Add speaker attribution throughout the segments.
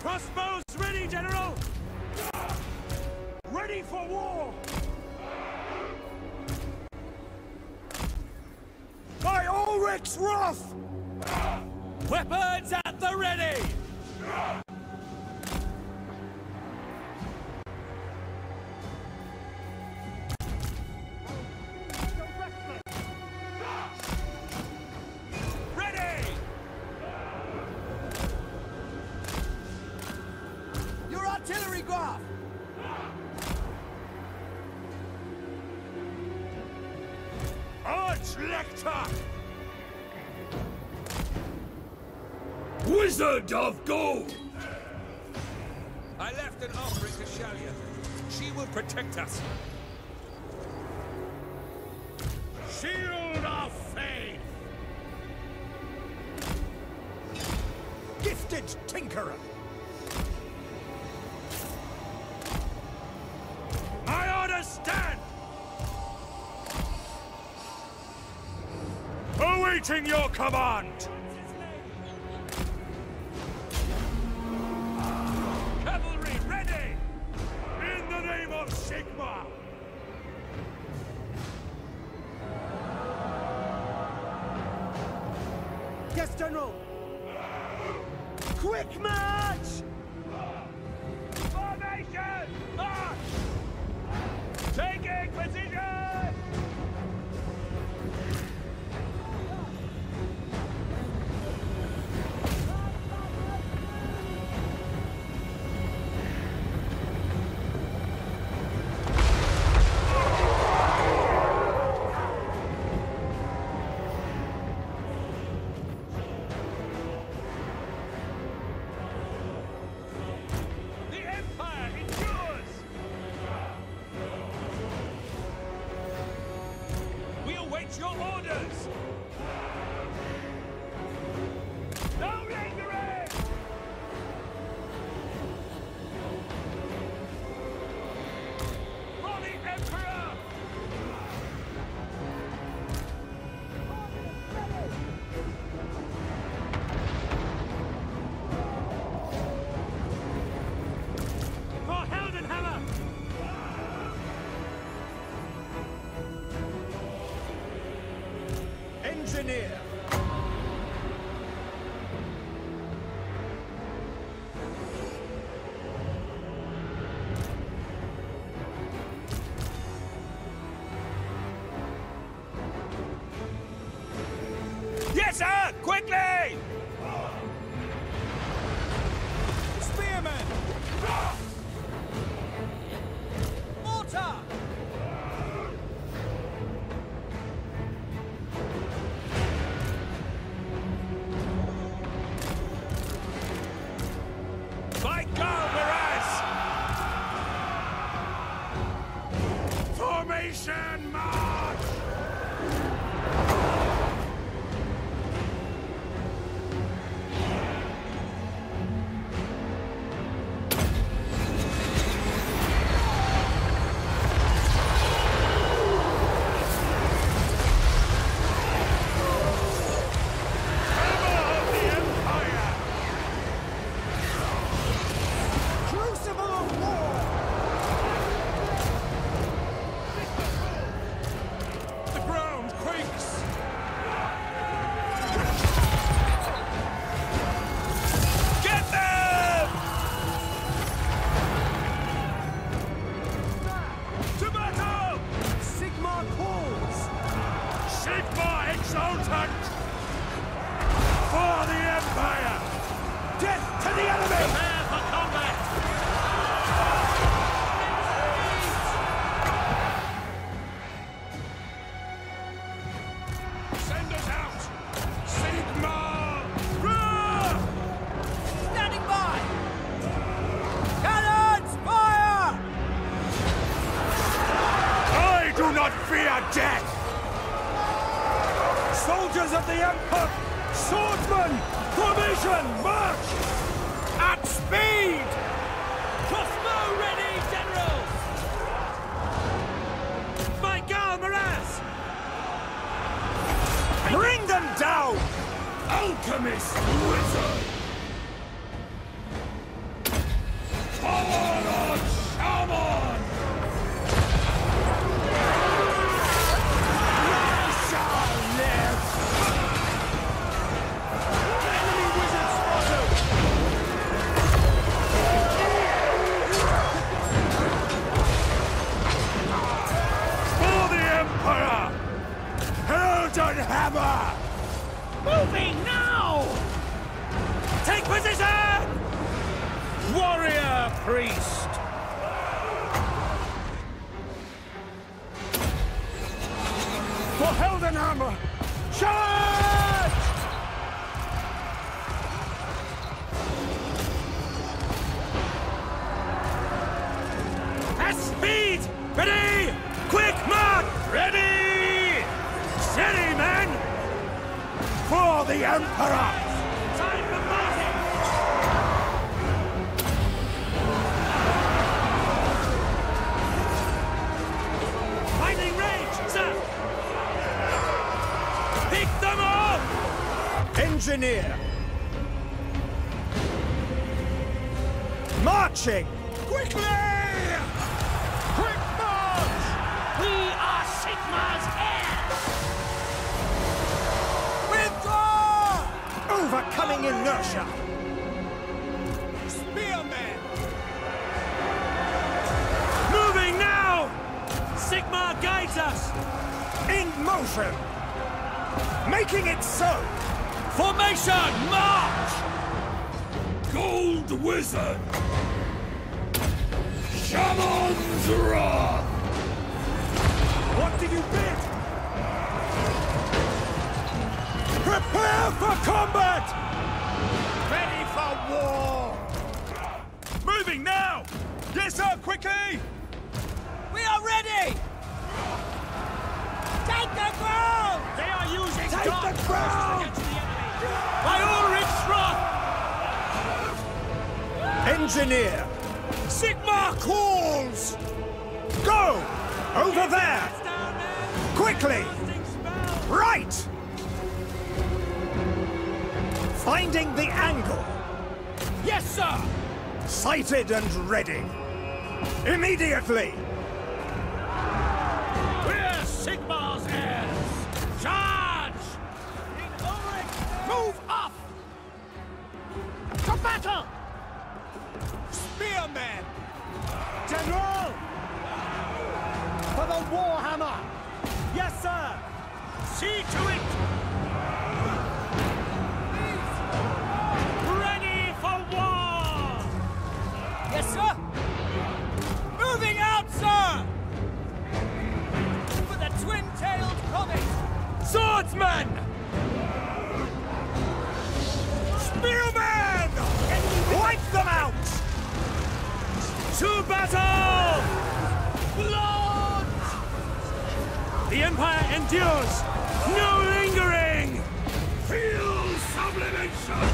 Speaker 1: Crossbows ready, General! Ready for war! By Ulrich's wrath! Weapons at the ready! Ready! Your artillery graph! Archlector! Wizard of Gold! I left an offering to Shalia. She will protect us. Shield of Faith! Gifted Tinkerer! My orders stand! Awaiting your command! Cavalry ready! In the name of Sigmar! Yes, General! Quick march! Formation! March! Taking position! Your orders! No lingering! For the Emperor! For Heldenhammer! Engineer! Yes, sir! Quickly! Spearman! Mortar! By God, Miraz! Formation march! Death! Soldiers of the Emperor! Swordsmen! Formation! March! At speed! Crossbow ready, General! By God, Miraz! Bring them down! Alchemist Wizard!
Speaker 2: priest! For Heldenhammer! Charge!
Speaker 1: At speed! Ready! Quick mark! Ready! Steady, men!
Speaker 2: For the Emperor!
Speaker 1: Time for fighting! Fighting range, sir! Pick them off!
Speaker 2: Engineer! Marching!
Speaker 1: Quickly!
Speaker 2: Quick march!
Speaker 3: We are Sigmar's heirs!
Speaker 2: Withdraw! Overcoming inertia!
Speaker 1: Spearmen! Moving now! Sigmar guides us!
Speaker 2: In motion! Making it so!
Speaker 1: Formation, march! Gold Wizard! Shaman's Wrath!
Speaker 2: What do you bid? Prepare for combat! Ready for war! Moving now! Yes, sir, quickly!
Speaker 3: We are ready! Take the ground!
Speaker 1: They are using
Speaker 2: Take
Speaker 1: dark
Speaker 2: the ground!
Speaker 1: against the enemy! By Ulrich's wrath!
Speaker 2: Engineer! Sigmar calls! Go! Over there! Quickly! Right! Finding the angle!
Speaker 1: Yes, sir!
Speaker 2: Sighted and ready! Immediately!
Speaker 1: We're Sigmar's heirs! Charge! Move up!
Speaker 3: To battle!
Speaker 1: Spearmen!
Speaker 2: General! For the Warhammer! Yes, sir!
Speaker 1: See to it! Ready for war!
Speaker 3: Yes, sir! Moving out, sir! For the twin-tailed comet!
Speaker 1: Swordsman!
Speaker 2: Spearmen! Wipe them out!
Speaker 1: To battle! Blood! The Empire endures! No lingering! Feel sublimation!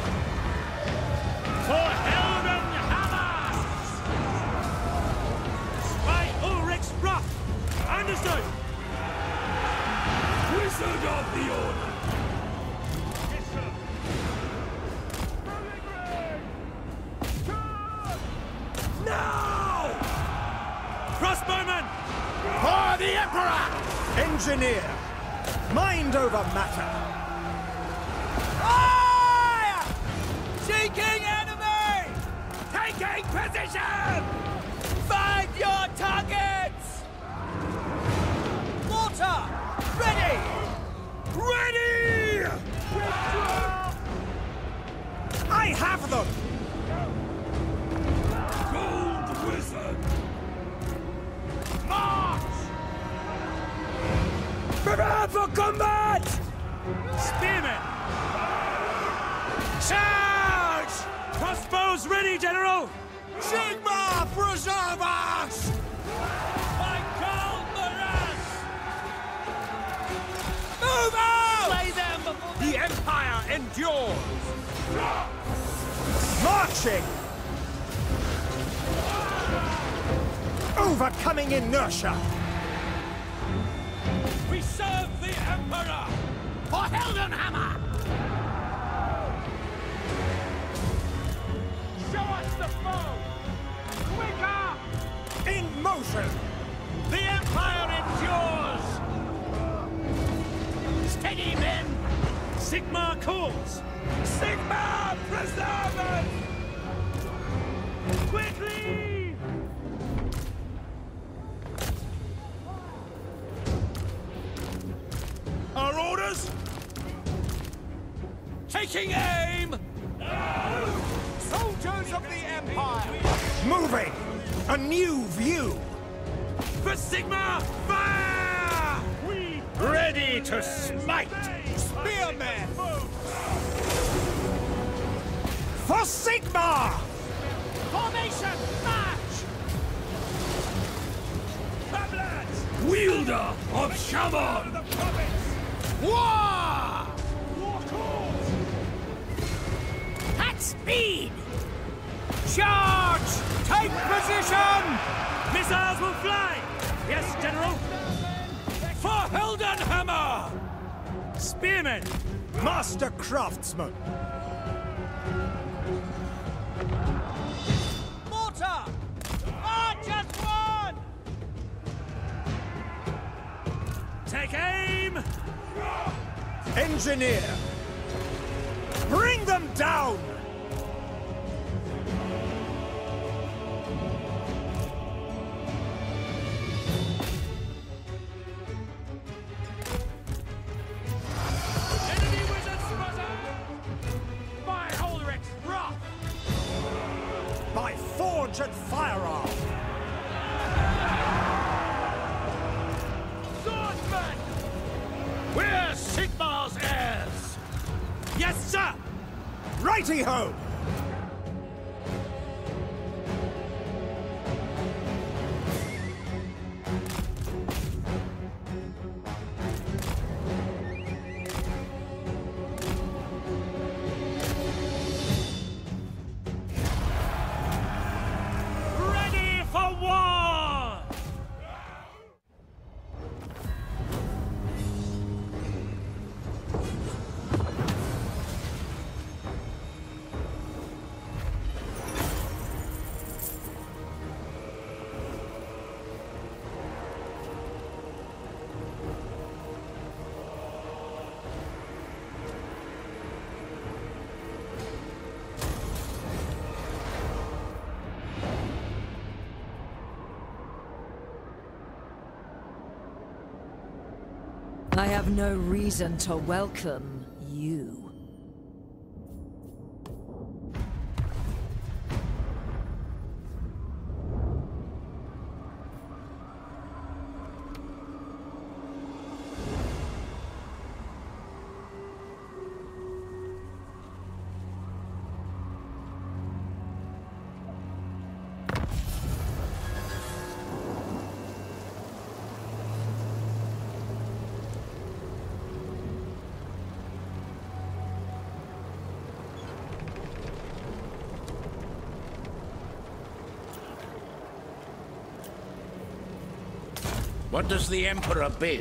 Speaker 1: For Heldenhammer! By Ulrich's wrath! Understood! Wizard of the Order! Yes, sir! Now! Crossbowman!
Speaker 2: For the Emperor! Engineer! Mind over matter!
Speaker 3: Fire! Seeking enemy!
Speaker 1: Taking position!
Speaker 3: Find your targets! Water! Ready!
Speaker 1: Ready!
Speaker 2: I have them!
Speaker 1: Gold Wizard! March! Prepare for combat! Spearmen! Charge! Crossbows ready, General! Sigmar, preserve us! By Karl Maras!
Speaker 3: Move out!
Speaker 1: Slay them before the Empire endures!
Speaker 2: Marching! Overcoming inertia!
Speaker 1: We serve the Emperor! For Heldenhammer! Show us the foe! Quicker!
Speaker 2: In motion!
Speaker 1: The Empire endures! Steady, men! Sigmar calls! Sigmar, preserve us! Quickly! Our orders? Taking aim! Soldiers!
Speaker 3: Shadows of the Empire!
Speaker 2: Moving! A new view!
Speaker 1: For Sigma, fire!
Speaker 2: Ready to smite!
Speaker 3: Spearmen!
Speaker 2: For Sigma!
Speaker 3: Formation, march!
Speaker 1: Wielder of Shaman!
Speaker 3: War! At speed! Charge! Take position!
Speaker 1: Missiles will fly! Yes, General! For Heldenhammer! Spearmen!
Speaker 2: Master craftsman!
Speaker 3: Mortar! Archers one!
Speaker 1: Take aim!
Speaker 2: Engineer! Bring them down!
Speaker 1: Enemy wizard sputter! By Ulrich's wrath!
Speaker 2: By forge and firearm!
Speaker 1: Swordsman! We're Sigmar's heirs! Yes, sir!
Speaker 2: Righty-ho!
Speaker 1: Ready for war!
Speaker 4: I have no reason to welcome you.
Speaker 5: What does the Emperor bid?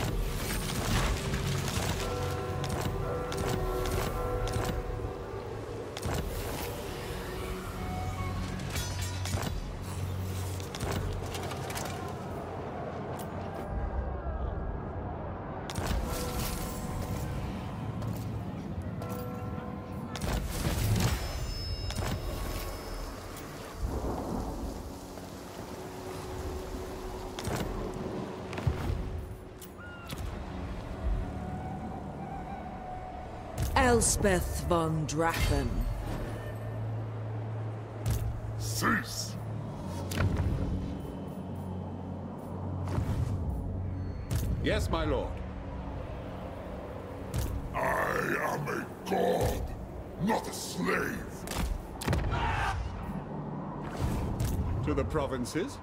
Speaker 4: Elspeth Von Draken.
Speaker 6: Cease!
Speaker 1: Yes, my lord.
Speaker 6: I am a god, not a slave.
Speaker 1: To the provinces?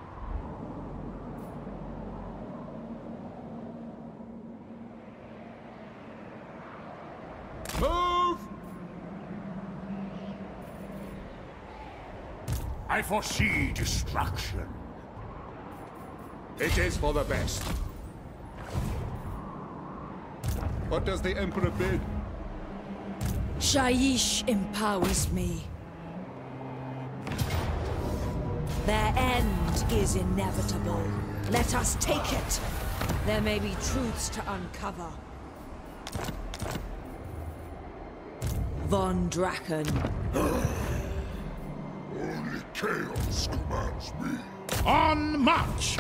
Speaker 1: Move!
Speaker 6: I foresee destruction.
Speaker 1: It is for the best. What does the Emperor bid?
Speaker 4: Shaiish empowers me. Their end is inevitable. Let us take it. There may be truths to uncover. Von Draken.
Speaker 6: Only chaos commands me.
Speaker 5: On march!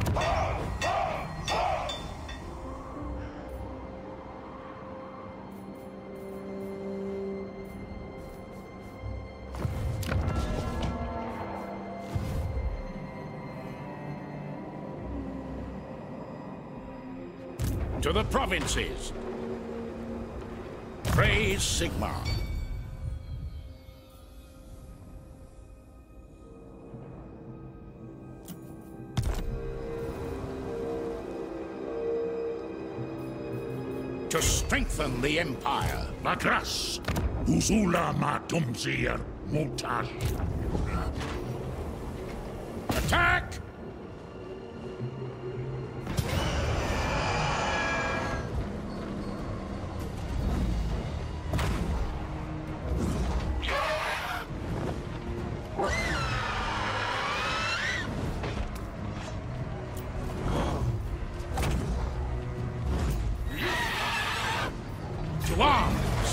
Speaker 5: To the provinces. Praise Sigmar. To strengthen the Empire.
Speaker 6: Matras. Uzula matumzir mutash.
Speaker 5: Attack! To arms!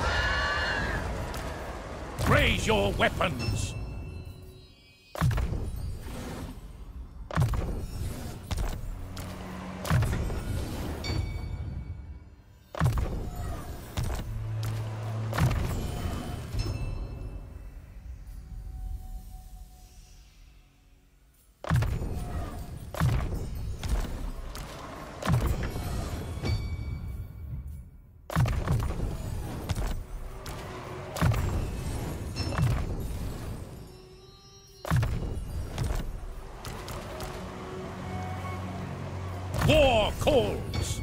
Speaker 5: Raise your weapons! War calls!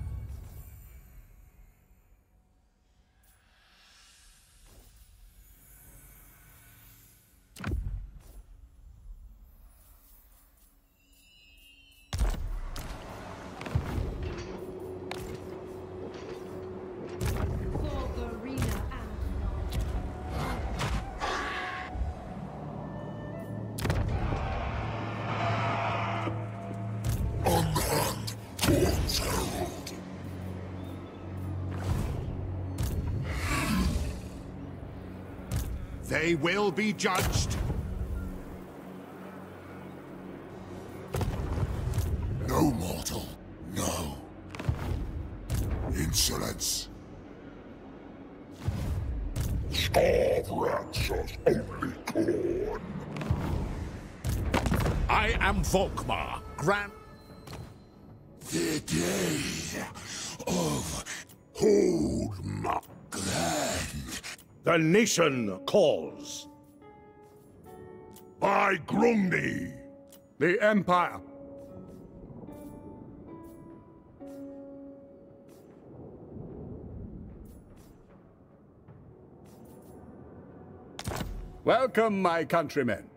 Speaker 2: They will be judged.
Speaker 6: No mortal, no. Insolence. Starve rats as only corn.
Speaker 5: I am Volkmar, Grand...
Speaker 6: The day of Holdmark.
Speaker 2: The nation calls.
Speaker 6: By Grungni.
Speaker 2: The Empire. Welcome, my countrymen.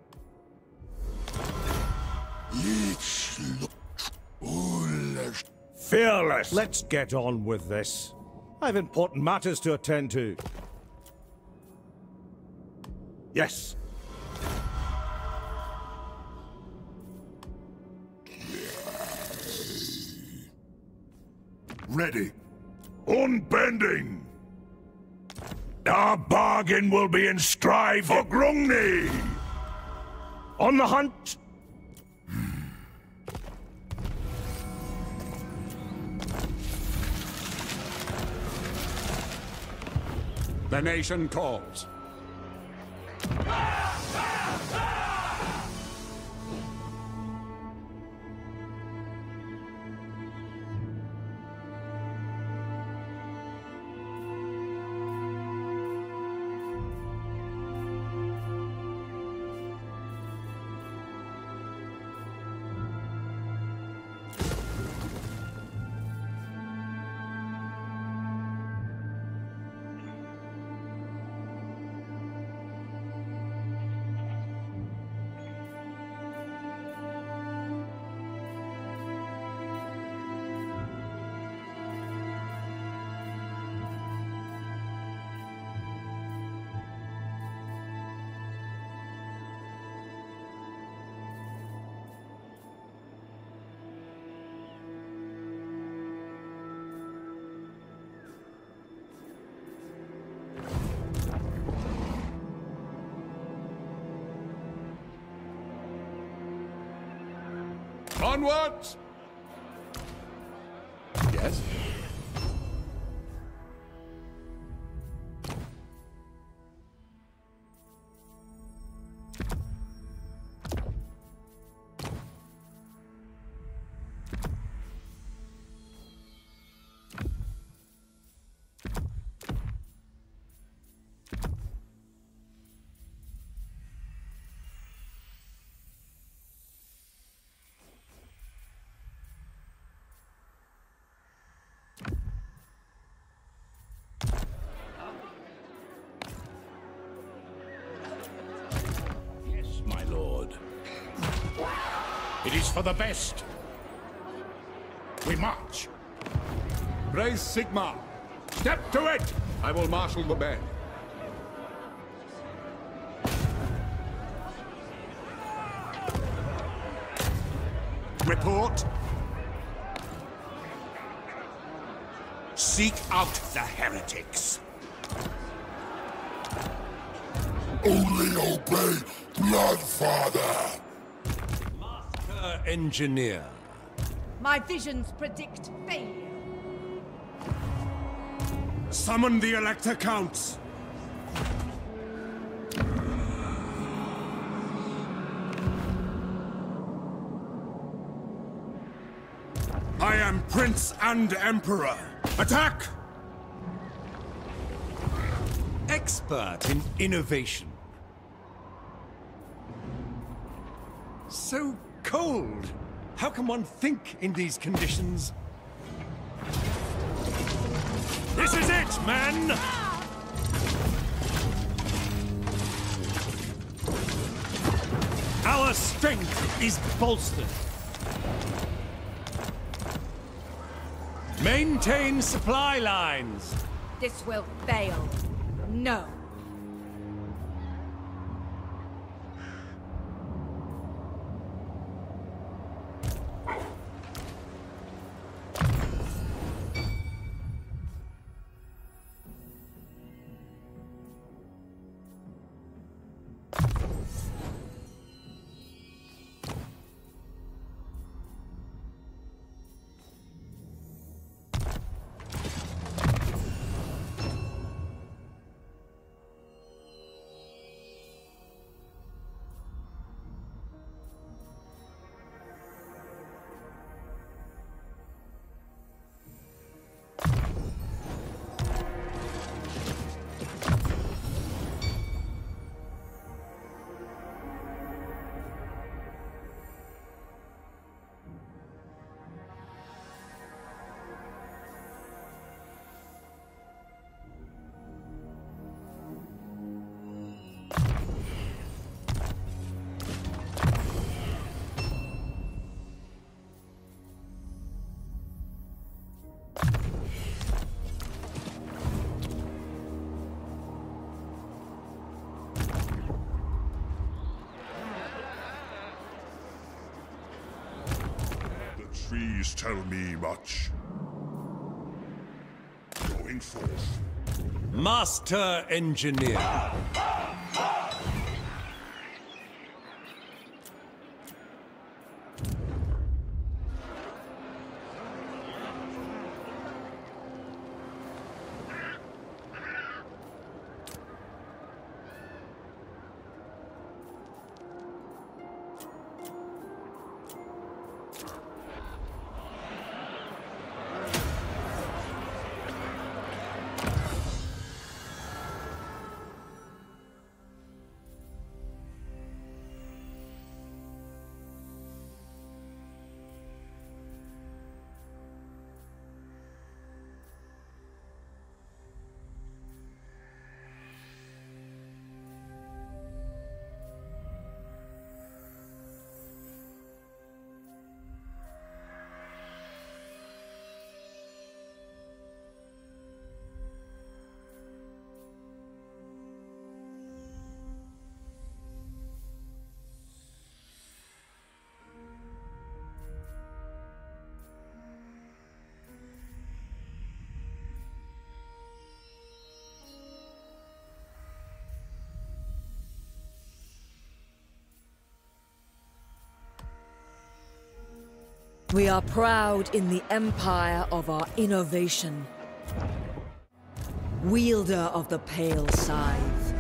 Speaker 2: Fearless. Let's get on with this. I've important matters to attend to. Yes.
Speaker 6: Ready. Unbending. Our bargain will be inscribed for Grungni.
Speaker 2: On the hunt. The nation calls.
Speaker 1: Onwards! Yes?
Speaker 5: It is for the best. We march.
Speaker 1: Raise Sigmar. Step to it! I will marshal the men.
Speaker 5: Report. Seek out the heretics.
Speaker 6: Only obey Bloodfather!
Speaker 2: Master Engineer.
Speaker 4: My visions predict failure.
Speaker 2: Summon the Elector Counts. I am Prince and Emperor. Attack! Expert in innovation. So cold. How can one think in these conditions? This is it, men! Our strength is bolstered. Maintain supply lines.
Speaker 4: This will fail. No.
Speaker 6: Trees tell me much. Going forth.
Speaker 2: Master Engineer.
Speaker 4: We are proud in the empire of our innovation. Wielder of the Pale Scythe.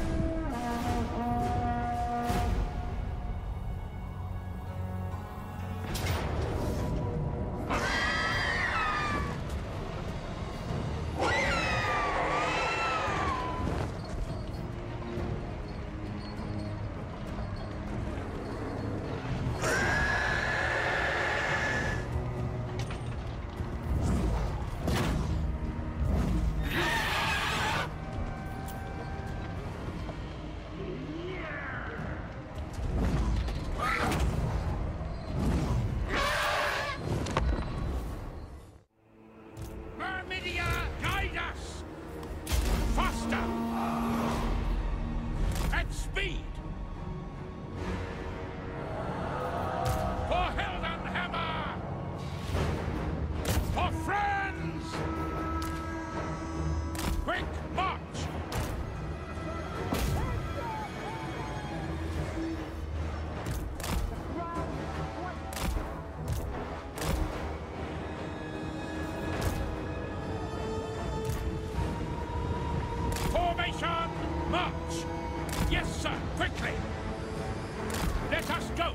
Speaker 5: Let us go!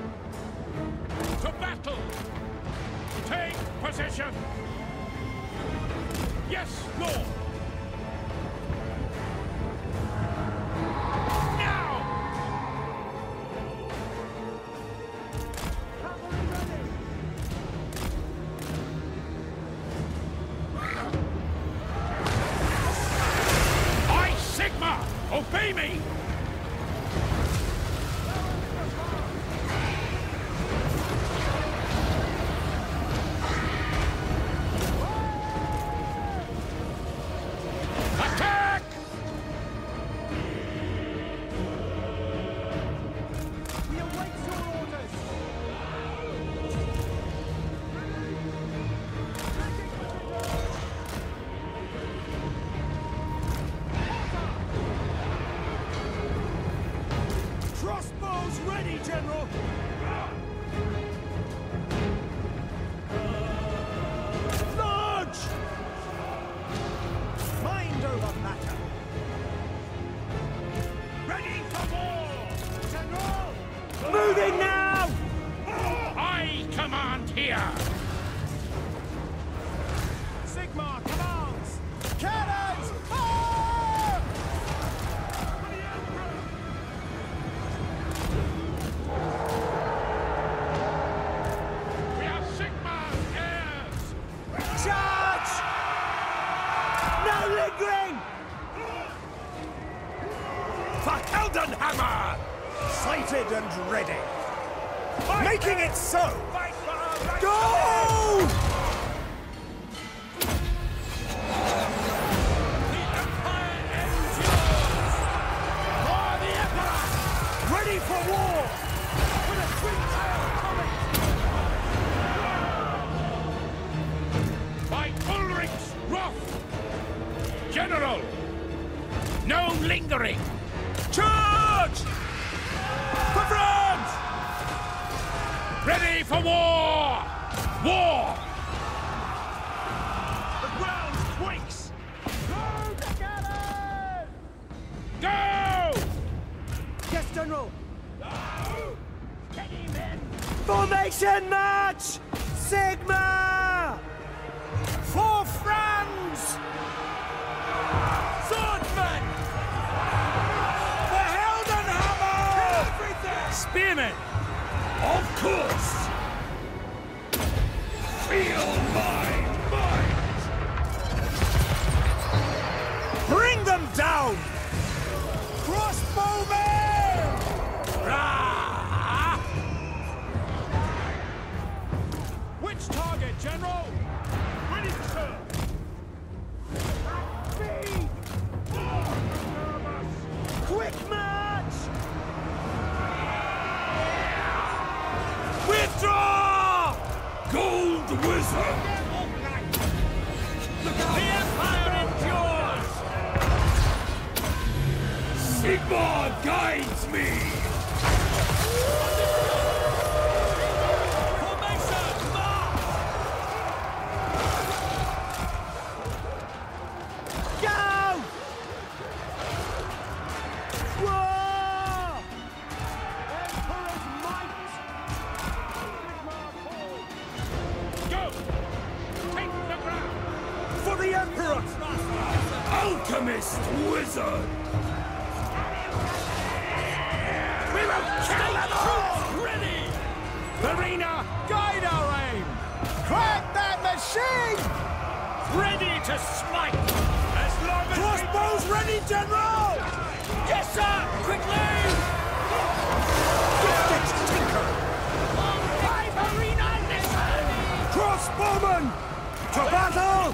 Speaker 5: To battle! Take position! Yes, Lord! Now! I, Sigma! Obey me!
Speaker 3: Crossbows ready, General! Large! Mind over matter!
Speaker 5: Ready for war!
Speaker 3: General! Moving now!
Speaker 5: I command here!
Speaker 3: Sigma commands! Cannons! Fire!
Speaker 5: We are Sigma's heirs!
Speaker 3: Charge! No lingering!
Speaker 2: For Heldenhammer!
Speaker 3: Sighted and ready. Making it so!
Speaker 1: Fight for our right.
Speaker 3: Go!
Speaker 1: The Empire endures!
Speaker 3: For the Emperor! Ready for war! With a twin-tailed comet!
Speaker 5: By Ulrich's wrath! General! No lingering!
Speaker 3: Charge! For France!
Speaker 5: Ready for war! War!
Speaker 3: The ground quakes! Load the cannon!
Speaker 5: Go!
Speaker 3: Yes, General! Steady, men! Formation march! Sigma! For France! Swordsman! For Heldenhammer! Everything! Spearmen!
Speaker 2: Of course! Feel my might!
Speaker 3: Bring them down! Crossbowmen! Rah! Which target, General? Ready, sir! Speed! Quick march! Withdraw!
Speaker 2: Gold Wizard!
Speaker 3: The Empire endures!
Speaker 2: Sigma guides me!
Speaker 3: Formation march! Go! War! Emperor's might!
Speaker 5: Go! Take the ground!
Speaker 3: For the Emperor!
Speaker 2: Alchemist Wizard!
Speaker 3: We will kill them all! Ready! Verena, guide our aim! Crack that machine! Ready to smite! As long as crossbows ready, General! Yes, sir! Quickly! Get tinker! Five Verena, listen! Crossbowmen! To battle!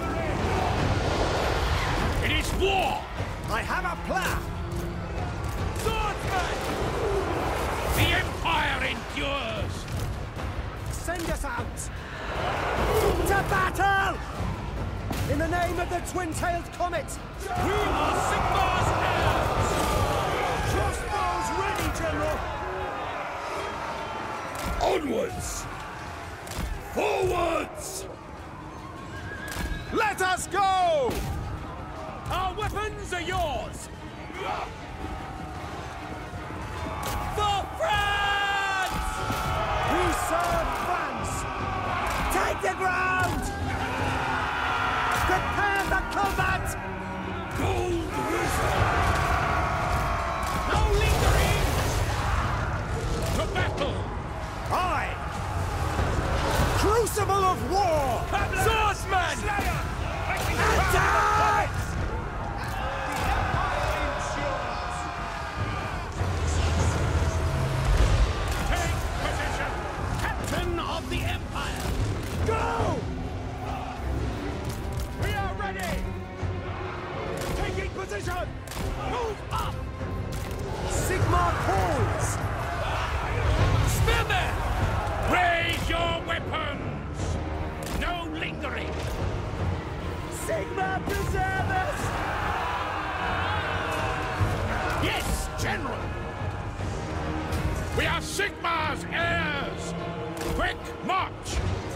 Speaker 5: It is war!
Speaker 3: I have a plan! Swordsman!
Speaker 5: The Empire endures!
Speaker 3: Send us out! To battle! In the name of the twin-tailed comet! We are Sigma's heirs! Crossbows ready, General!
Speaker 2: Onwards! Forwards!
Speaker 3: Let us go! Our weapons are yours! For France! Sigmar's heirs! Quick march!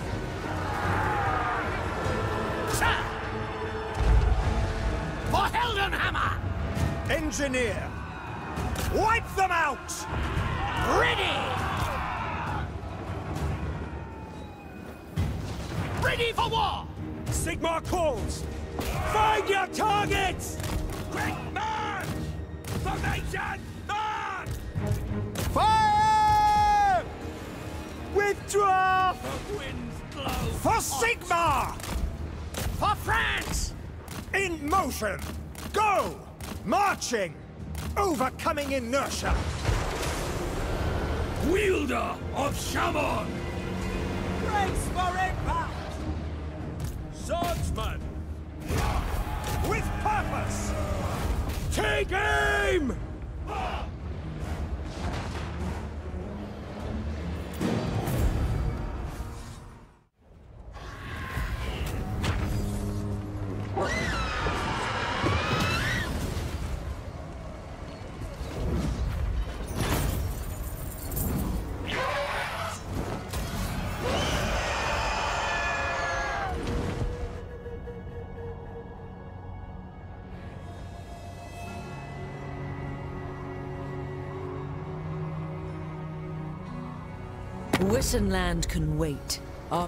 Speaker 3: Sir! For Heldenhammer!
Speaker 2: Engineer! Wipe them out!
Speaker 3: Ready! Ready for war!
Speaker 2: Sigmar calls! Find your targets!
Speaker 1: Quick march! Formation, march!
Speaker 2: Fire! Withdraw!
Speaker 1: The winds blow.
Speaker 2: For Sigmar!
Speaker 3: For France!
Speaker 2: In motion! Go! Marching! Overcoming inertia!
Speaker 1: Wielder of Shaman!
Speaker 2: Brace for impact!
Speaker 1: Swordsman!
Speaker 2: With purpose!
Speaker 1: Take aim!
Speaker 4: Wittenland can wait.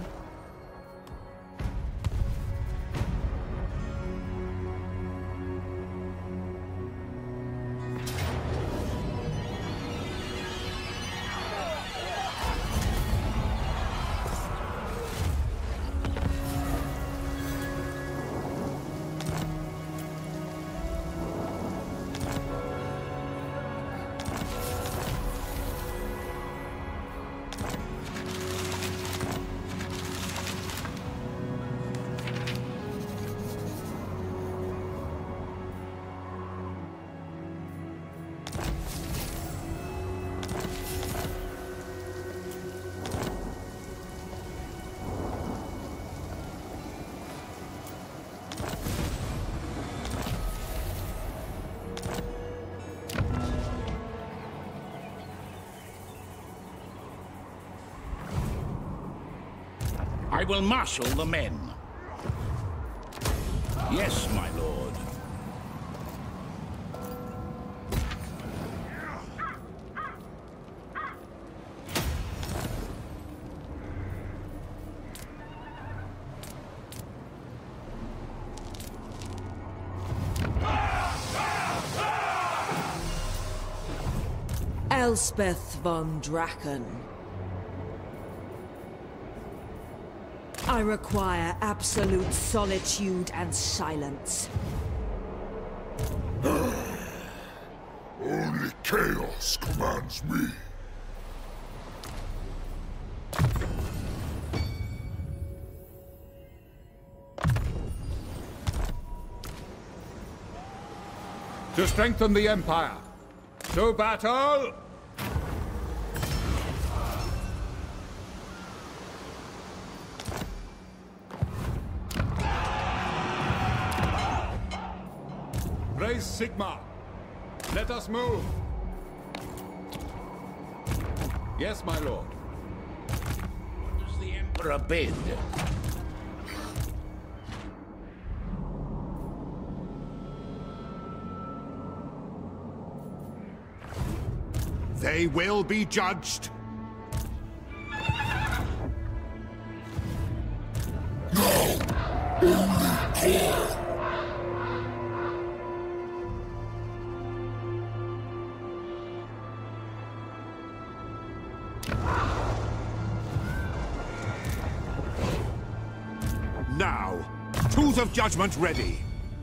Speaker 3: I will marshal the men. Yes, my lord.
Speaker 4: Elspeth Von Draken. I require absolute solitude and silence.
Speaker 6: Only chaos commands me.
Speaker 5: To strengthen the Empire. To battle! Praise Sigmar. Let us move. Yes, my lord.
Speaker 3: What does the Emperor bid?
Speaker 5: They will be judged. Now, tools of judgment ready.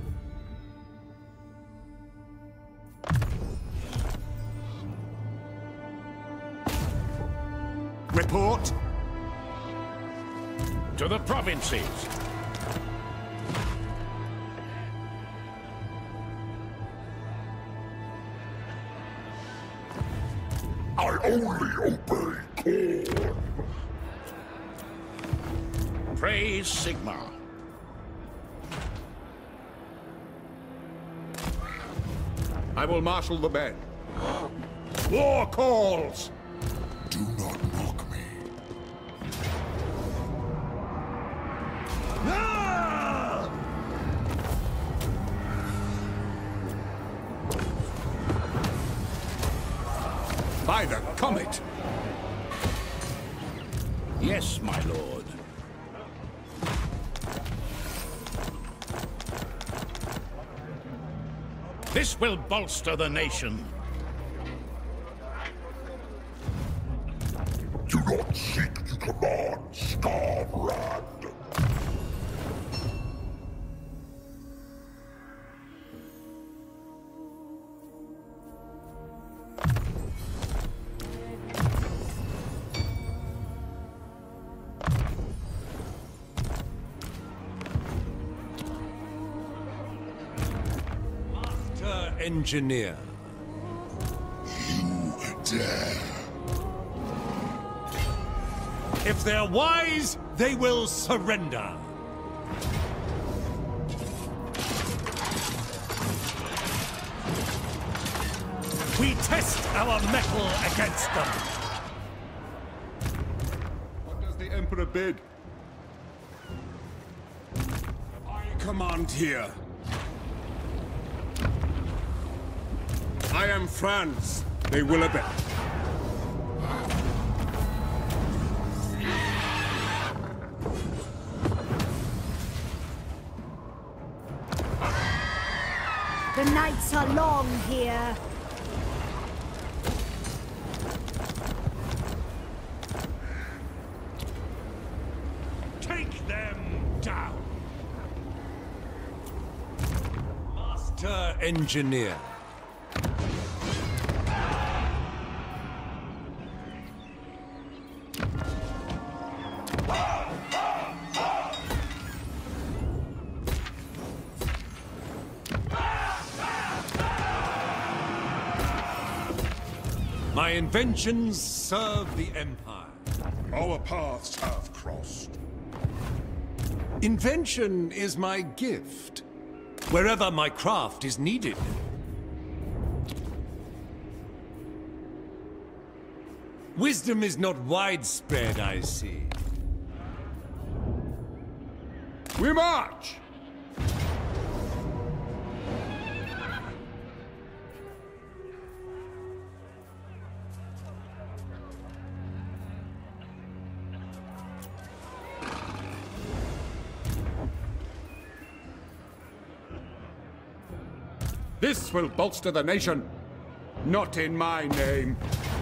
Speaker 5: Report.
Speaker 3: To the provinces.
Speaker 6: I only obey call.
Speaker 3: Praise Sigmar.
Speaker 5: I will marshal the men. War calls!
Speaker 3: By the comet!
Speaker 5: Yes, my lord. This will bolster the nation.
Speaker 6: Do not seek to command Scarbrand.
Speaker 1: Engineer.
Speaker 6: You dare.
Speaker 1: If they're wise, they will surrender. We test our metal against them.
Speaker 3: What does the Emperor bid? I command here. I am France. They will obey.
Speaker 7: The nights are long here.
Speaker 1: Take them down. Master Engineer. My inventions serve the Empire.
Speaker 3: Our paths have crossed.
Speaker 1: Invention is my gift, wherever my craft is needed. Wisdom is not widespread, I see.
Speaker 3: We march! This will bolster the nation, not in my name.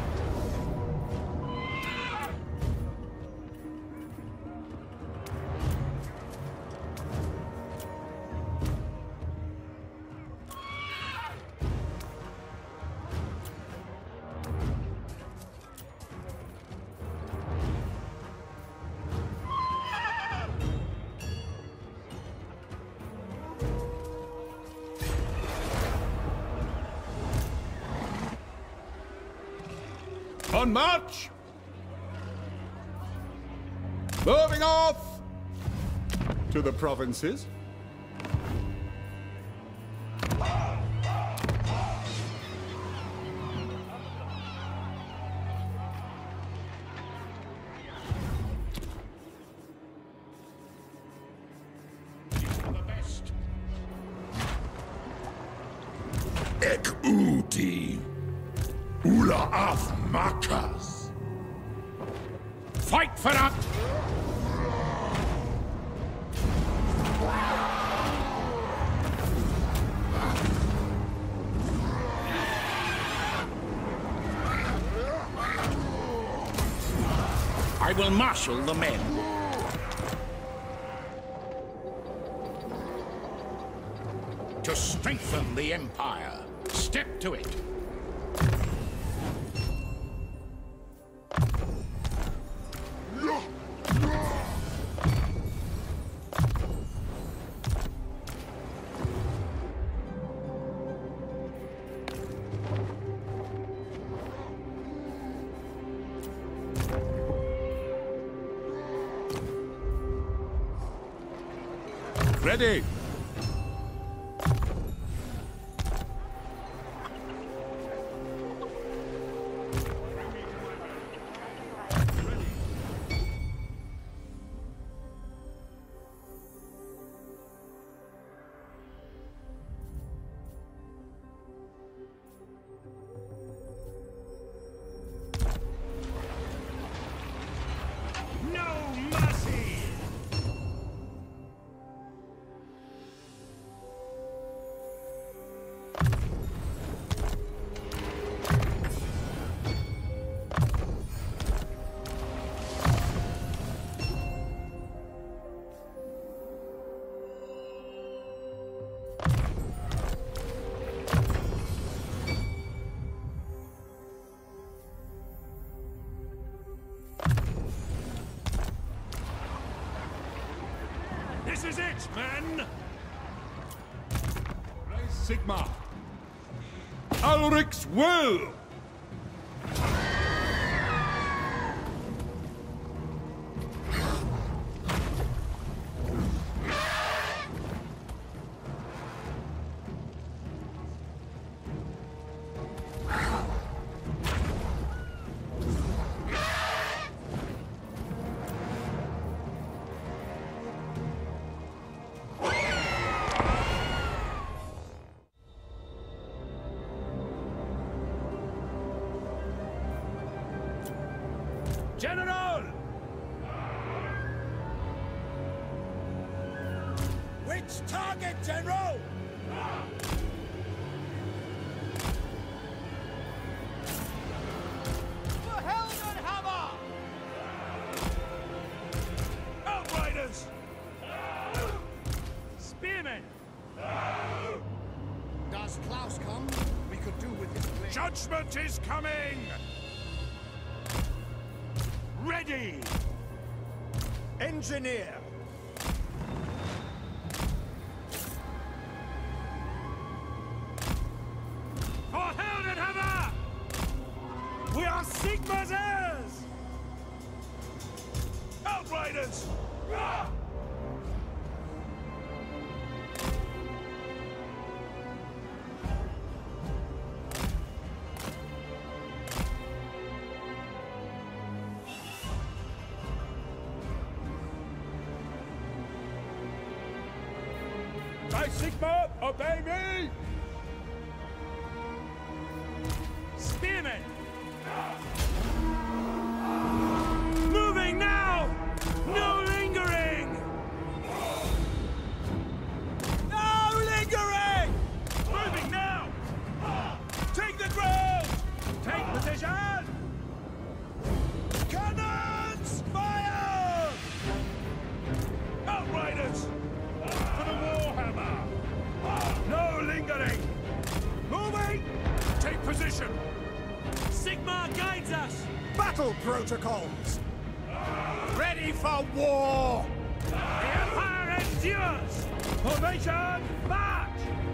Speaker 3: On march! Moving off! To the provinces.
Speaker 6: Ek Uti. Ula af Makas.
Speaker 5: Fight for that! I will marshal the men. To strengthen the Empire. Step to it.
Speaker 3: Ready! This is it, men! Raise Sigma. Ulrich's will!
Speaker 1: General! Which target, General?
Speaker 3: The Helden Hammer!
Speaker 1: Outriders!
Speaker 3: Spearmen!
Speaker 5: Does Klaus come? We could do with his blade.
Speaker 3: Judgment is coming! Ready!
Speaker 1: Engineer!
Speaker 3: For Heldenhammer! We are Sigma's heirs!
Speaker 1: Outriders!
Speaker 3: By Sigma, obey me! Spearmen! Moving now! No lingering!
Speaker 1: No lingering!
Speaker 3: Moving now!
Speaker 1: Take the ground!
Speaker 3: Take position!
Speaker 1: Cannons fire! Outriders!
Speaker 3: For the Warhammer! No lingering! Moving! Take position! Sigma guides us!
Speaker 1: Battle protocols!
Speaker 3: Ready for war! The Empire endures! Formation, march!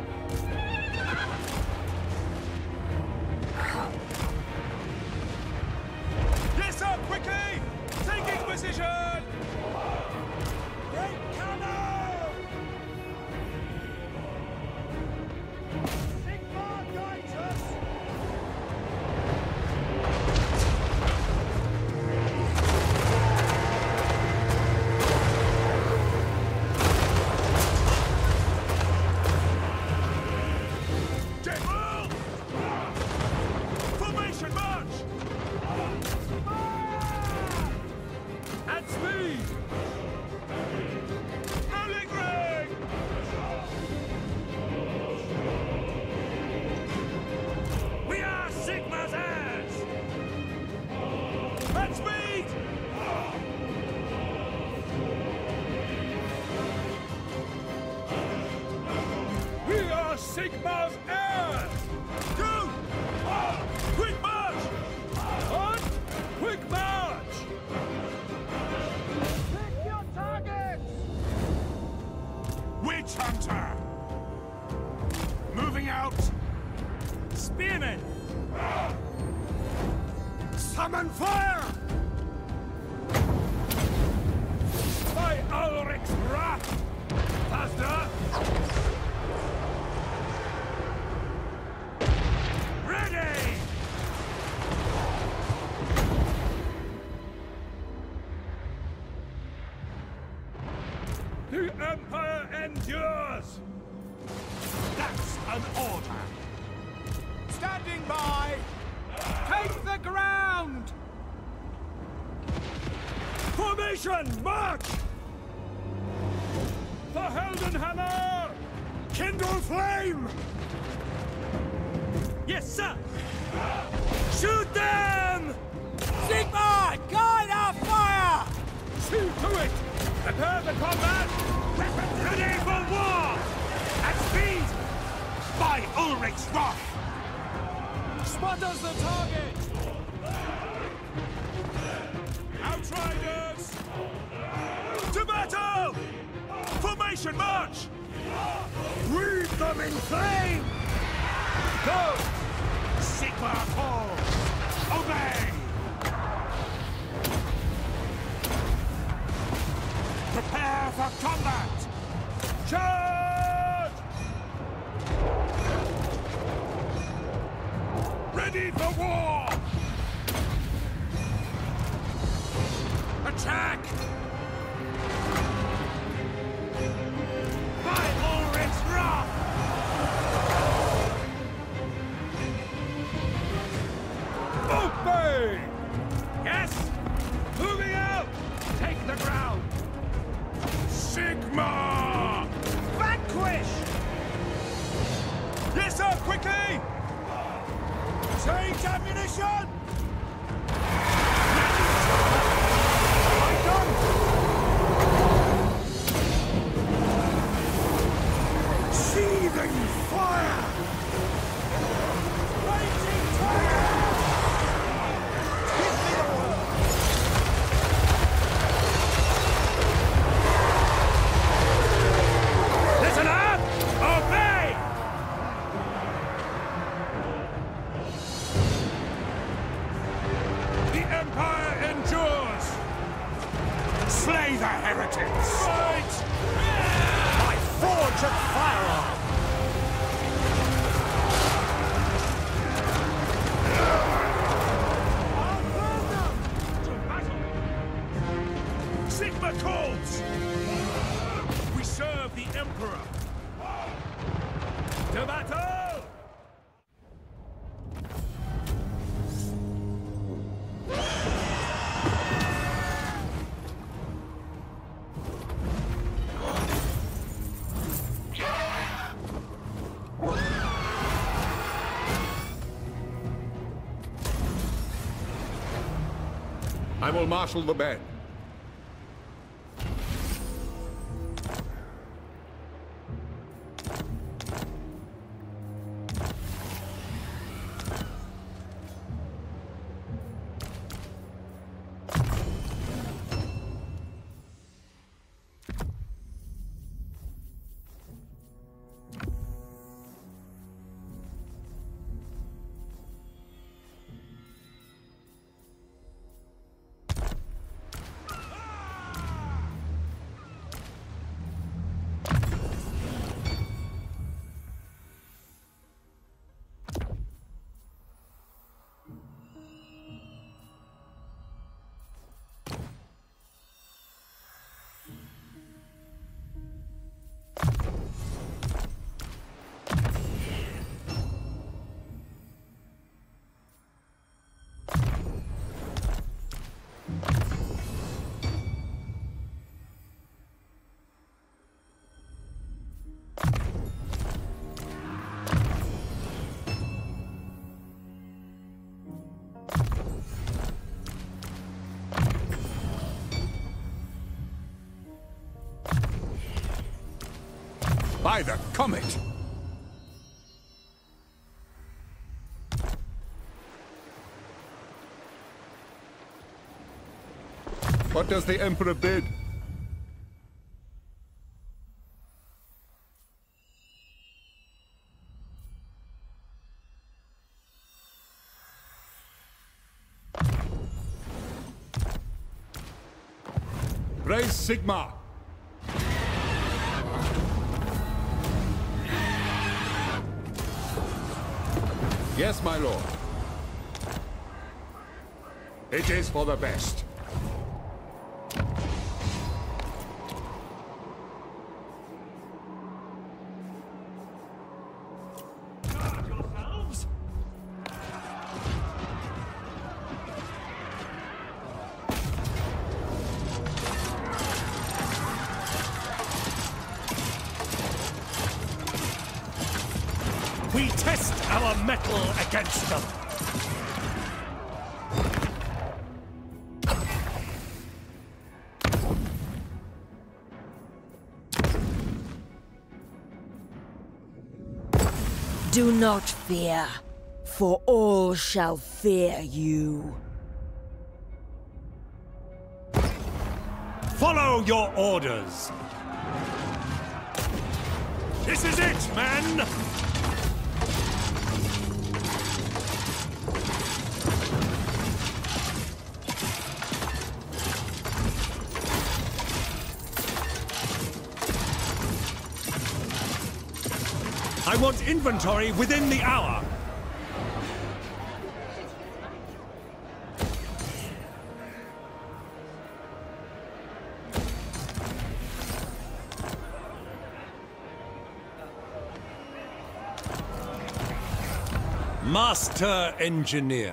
Speaker 1: Yes, sir, quickly! Taking position! Great cannon! Sigma guides us! General! Formation march!
Speaker 3: At speed!
Speaker 1: Rolling ring!
Speaker 3: We are Sigma's heirs!
Speaker 1: At speed!
Speaker 3: We are Sigma's heirs!
Speaker 1: Two! Quick march!
Speaker 3: On! Quick march!
Speaker 1: Pick your targets!
Speaker 3: Witch Hunter! Moving out! Spearmen! Summon fire! By Ulrich's wrath! Thunder! Ready! The Empire endures! That's an order!
Speaker 1: Standing by! Take the ground!
Speaker 3: Formation, march! For Heldenhammer! Kindle flame! Yes, sir! Shoot them!
Speaker 1: Sigma! Guide our fire!
Speaker 3: See to it! Prepare the combat! Weapons ready for war! At speed! By Ulrich's wrath!
Speaker 1: Spot us the target! Outriders! To battle! Formation!
Speaker 3: Formation march! Wreathe them in flame! Go! Sigma calls! Obey! Prepare for combat! Charge! Ready for war! Attack! By Ulrich's wrath! Obey! Yes! Moving out! Take the ground! Sigma! Vanquish! Yes, sir! Quickly! Change ammunition! Seething fire! Raging fire! Give me the word! Listen up! Obey! The Empire endures! Slay the heretics! Fight! My forge of firearm! Sigma calls! We serve the Emperor! To battle!
Speaker 5: I will marshal the band.
Speaker 3: By the comet!
Speaker 5: What does the Emperor bid?
Speaker 3: Raise Sigma!
Speaker 5: Yes, my lord.
Speaker 3: It is for the best. Guard yourselves! We test our mettle against them.
Speaker 4: Do not fear, for all shall fear you.
Speaker 2: Follow your orders!
Speaker 3: This is it, men!
Speaker 2: I want inventory within the hour. Master Engineer.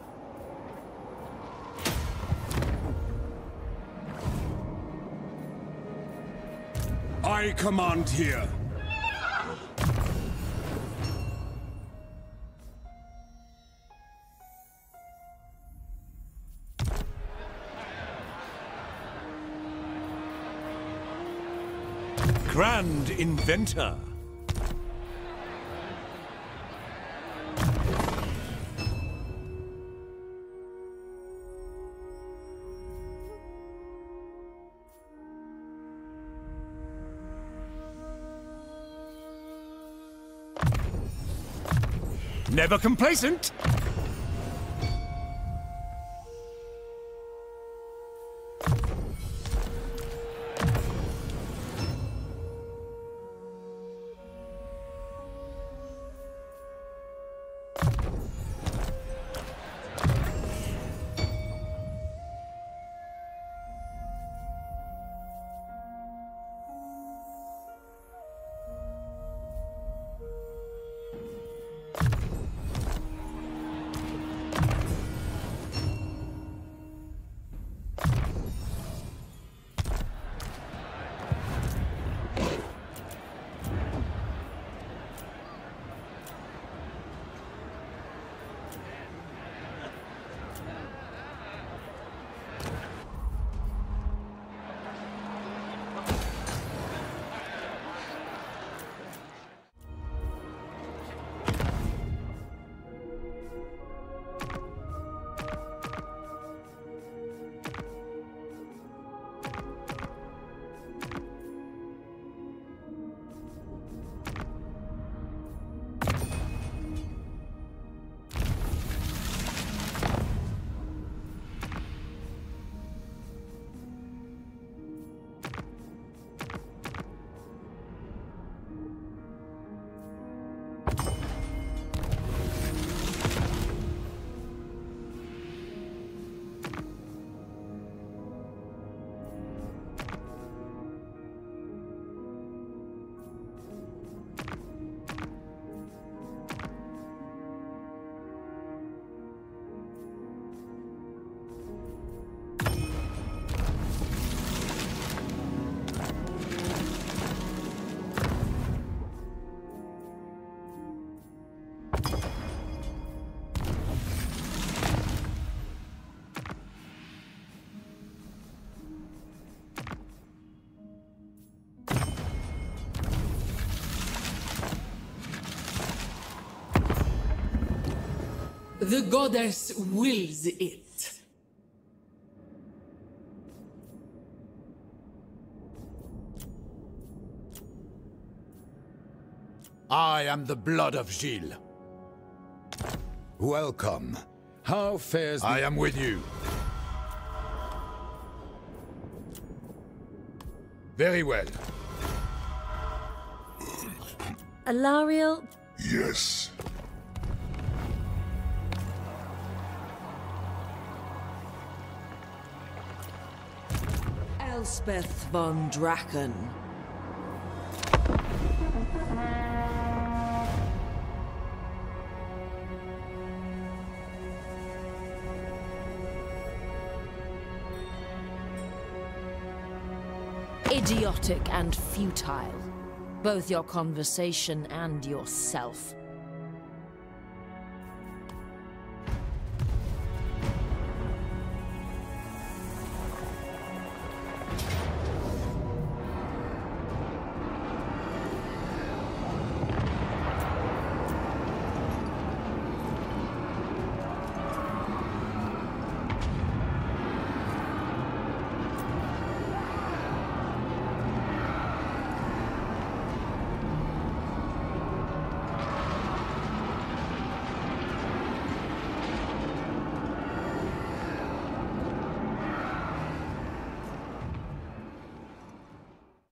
Speaker 3: I command here.
Speaker 2: Grand Inventor. Never complacent.
Speaker 8: The goddess wills it.
Speaker 5: I am the blood of Gilles. Welcome. How fares the... I am with you. Very well.
Speaker 4: Alariel?
Speaker 6: Yes.
Speaker 4: Elspeth Von Draken. Idiotic and futile. Both your conversation and yourself.